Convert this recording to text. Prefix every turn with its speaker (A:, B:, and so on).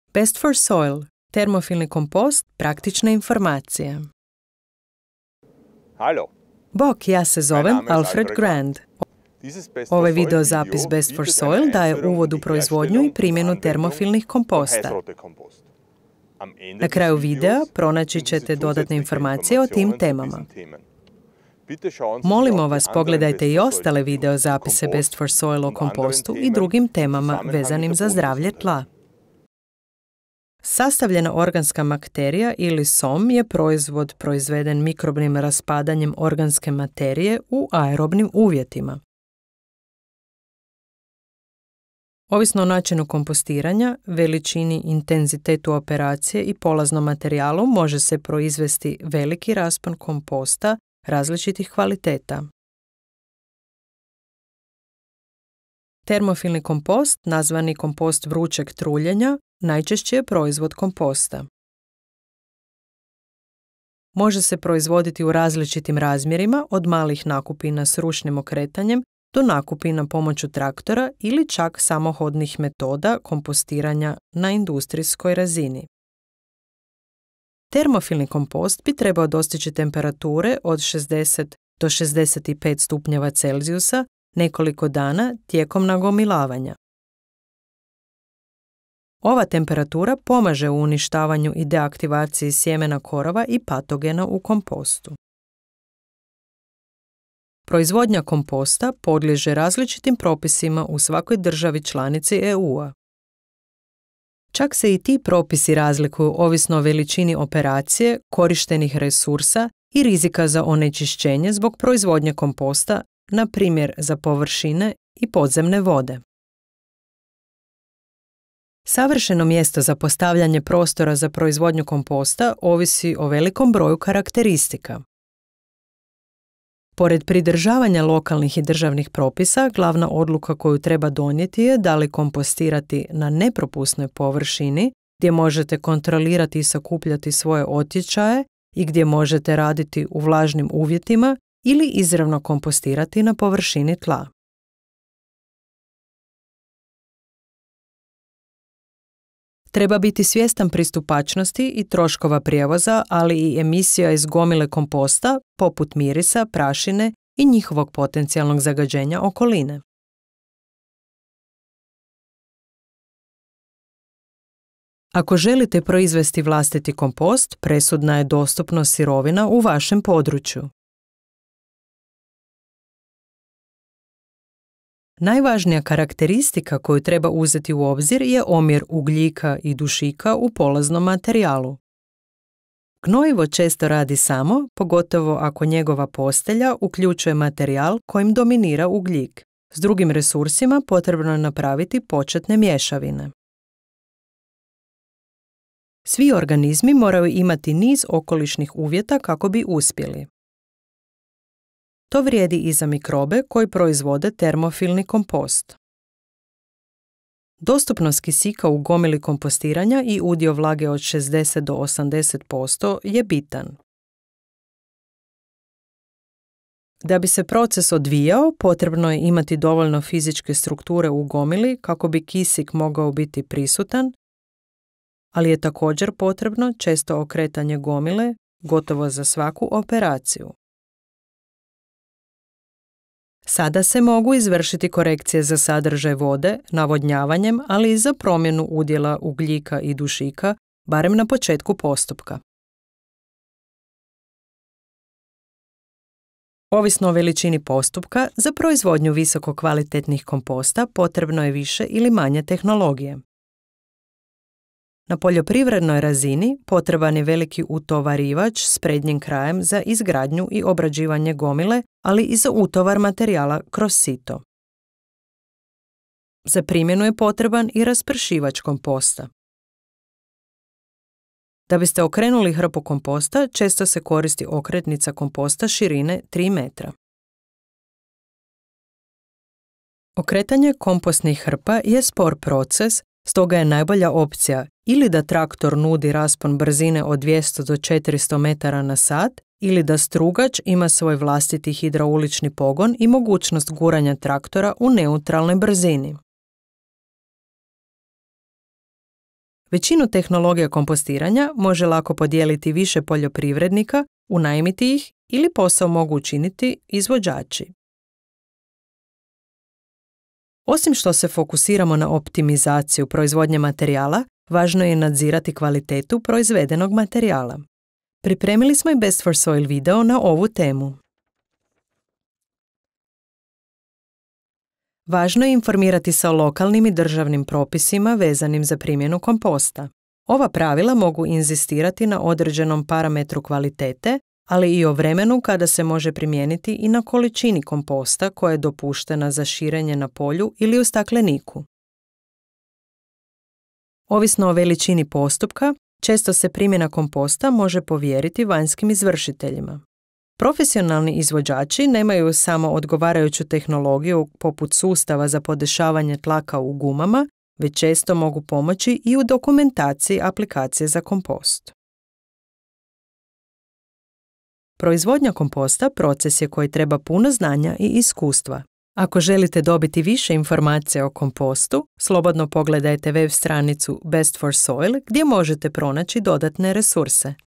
A: Best for Soil, termofilni kompost, praktične informacije.
B: Hallo.
A: Bok, ja se zovem Alfred Grand. Ovaj video zapis Best for Soil daje uvod u proizvodnju i primjenu termofilnih komposta. Na kraju videa pronaći ćete dodatne informacije o tim temama. Molimo vas, pogledajte i ostale video zapise Best for Soil o kompostu i drugim temama vezanim za zdravlje tla. Sastavljena organska materija ili SOM je proizvod proizveden mikrobnim raspadanjem organske materije u aerobnim uvjetima. Ovisno o načinu kompostiranja, veličini, intenzitetu operacije i polaznom materijalu može se proizvesti veliki raspon komposta različitih kvaliteta. Termofilni kompost, nazvani kompost vrućeg truljenja, najčešće je proizvod komposta. Može se proizvoditi u različitim razmjerima, od malih nakupina s ručnim okretanjem do nakupina pomoću traktora ili čak samohodnih metoda kompostiranja na industrijskoj razini. Termofilni kompost bi trebao dostići temperature od 60 do 65 stupnjeva Celzijusa nekoliko dana tijekom nagomilavanja. Ova temperatura pomaže u uništavanju i deaktivaciji sjemena korova i patogena u kompostu. Proizvodnja komposta podliježe različitim propisima u svakoj državi članici EU-a. Čak se i ti propisi razlikuju ovisno o veličini operacije, korištenih resursa i rizika za onečišćenje zbog proizvodnje komposta, na primjer za površine i podzemne vode. Savršeno mjesto za postavljanje prostora za proizvodnju komposta ovisi o velikom broju karakteristika. Pored pridržavanja lokalnih i državnih propisa, glavna odluka koju treba donijeti je da li kompostirati na nepropusnoj površini, gdje možete kontrolirati i sakupljati svoje otječaje i gdje možete raditi u vlažnim uvjetima, ili izravno kompostirati na površini tla. Treba biti svjestan pristupačnosti i troškova prijevoza, ali i emisija iz gomile komposta, poput mirisa, prašine i njihovog potencijalnog zagađenja okoline. Ako želite proizvesti vlastiti kompost, presudna je dostupnost sirovina u vašem području. Najvažnija karakteristika koju treba uzeti u obzir je omjer ugljika i dušika u polaznom materijalu. Gnojivo često radi samo, pogotovo ako njegova postelja uključuje materijal kojim dominira ugljik. S drugim resursima potrebno je napraviti početne mješavine. Svi organizmi moraju imati niz okolišnih uvjeta kako bi uspjeli. To vrijedi i za mikrobe koji proizvode termofilni kompost. Dostupnost kisika u gomili kompostiranja i udio vlage od 60 do 80% je bitan. Da bi se proces odvijao, potrebno je imati dovoljno fizičke strukture u gomili kako bi kisik mogao biti prisutan, ali je također potrebno često okretanje gomile gotovo za svaku operaciju. Sada se mogu izvršiti korekcije za sadržaj vode, navodnjavanjem, ali i za promjenu udjela ugljika i dušika, barem na početku postupka. Ovisno o veličini postupka, za proizvodnju visoko kvalitetnih komposta potrebno je više ili manje tehnologije. Na poljoprivrednoj razini potreban je veliki utovarivač s prednjim krajem za izgradnju i obrađivanje gomile, ali i za utovar materijala kroz sito. Za primjenu je potreban i raspršivač komposta. Da biste okrenuli hrpu komposta, često se koristi okretnica komposta širine 3 metra. Okretanje kompostnih hrpa je spor proces, stoga je najbolja opcija ili da traktor nudi raspon brzine od 200 do 400 metara na sat, ili da strugač ima svoj vlastiti hidraulični pogon i mogućnost guranja traktora u neutralnoj brzini. Većinu tehnologija kompostiranja može lako podijeliti više poljoprivrednika, unajmiti ih ili posao mogu učiniti izvođači. Osim što se fokusiramo na optimizaciju proizvodnje materijala, važno je nadzirati kvalitetu proizvedenog materijala. Pripremili smo i Best for Soil video na ovu temu. Važno je informirati se o lokalnim i državnim propisima vezanim za primjenu komposta. Ova pravila mogu inzistirati na određenom parametru kvalitete, ali i o vremenu kada se može primijeniti i na količini komposta koja je dopuštena za širenje na polju ili u stakleniku. Ovisno o veličini postupka, često se primjena komposta može povjeriti vanjskim izvršiteljima. Profesionalni izvođači nemaju samo odgovarajuću tehnologiju poput sustava za podešavanje tlaka u gumama, već često mogu pomoći i u dokumentaciji aplikacije za kompost. Proizvodnja komposta proces je koji treba puno znanja i iskustva. Ako želite dobiti više informacija o kompostu, slobodno pogledajte web stranicu Best for Soil gdje možete pronaći dodatne resurse.